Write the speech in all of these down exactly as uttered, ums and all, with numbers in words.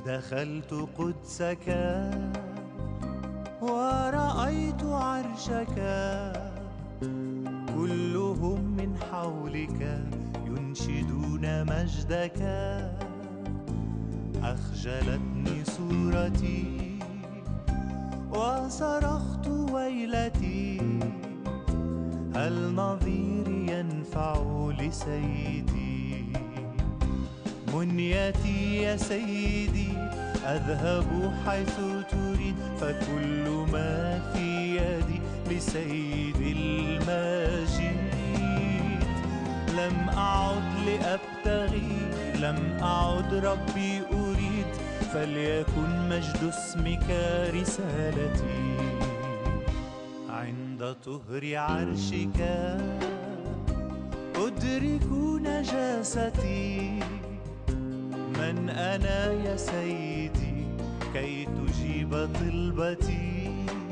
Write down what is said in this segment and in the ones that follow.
دخلت قدسك ورأيت عرشك، كلهم من حولك ينشدون مجدك. أخجلتني صورتي وصرخت ويلتي، هل نظيري ينفع لسيدي؟ منيتي يا سيدي أذهب حيث تريد، فكل ما في يدي لسيد المجيد. لم أعد لأبتغي، لم أعد ربي أريد، فليكن مجد اسمك رسالتي. عند طهر عرشك أدرك نجاستي، من أنا يا سيدي كي تجيب طلبتي؟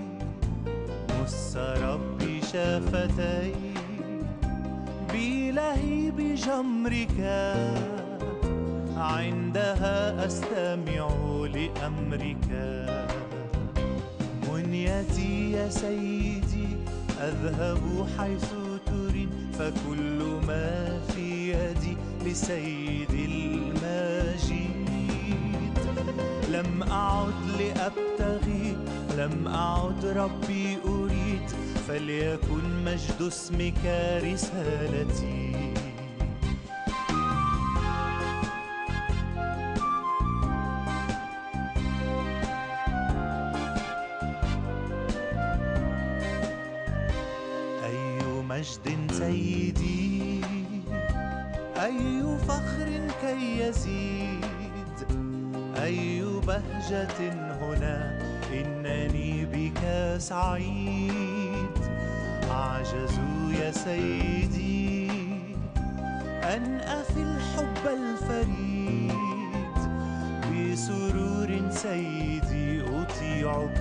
مس ربي شفتي بلهيب جمرك، عندها أستمع لأمرك. منيتي يا سيدي أذهب حيث تريد، فكل ما في يدي لسيد المجيد. لم أعد لأبتغي، لم أعد ربي أريد، فليكن مجد اسمك رسالتي. مجد سيدي، أي فخر كي يزيد، أي بهجة هنا، إنني بك سعيد. أعجز يا سيدي أن أفي الحب الفريد، بسرور سيدي أطيعك.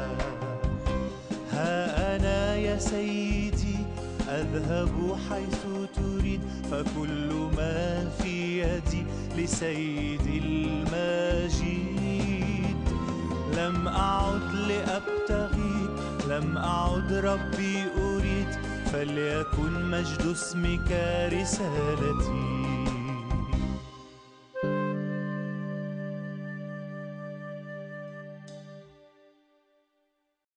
ها أنا يا سيدي أذهب حيث تريد، فكل ما في يدي لسيد المجيد. لم أعد لأبتغي، لم أعد ربي أريد، فليكن مجد اسمك رسالتي.